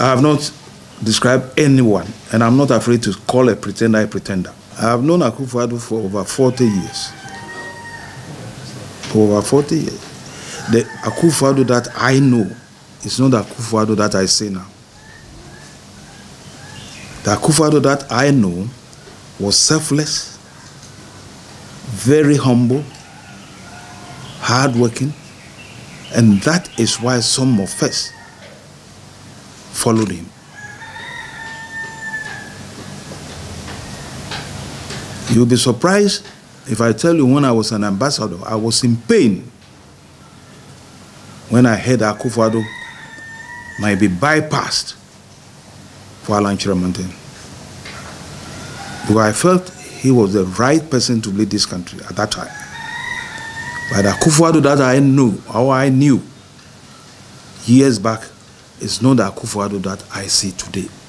I have not described anyone, and I'm not afraid to call a pretender a pretender. I have known Akufo-Addo for over 40 years. For over 40 years. The Akufo-Addo that I know is not the Akufo-Addo that I see now. The Akufo-Addo that I know was selfless, very humble, hardworking, and that is why some of us followed him. You'll be surprised if I tell you when I was an ambassador, I was in pain when I heard Akufo-Addo might be bypassed for Alan Kyerematen. Because I felt he was the right person to lead this country at that time. But the Akufo-Addo that I knew, or I knew years back, is not the Akufo-Addo that I see today.